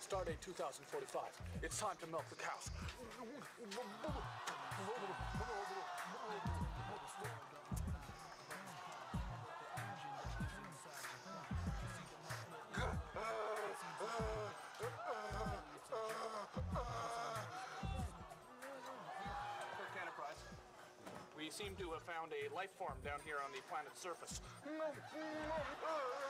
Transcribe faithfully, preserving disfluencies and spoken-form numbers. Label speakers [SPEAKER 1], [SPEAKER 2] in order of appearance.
[SPEAKER 1] Stardate two thousand forty-five. It's time to milk the cows. Kirk Enterprise. We seem to have found a life form down here on the planet's surface.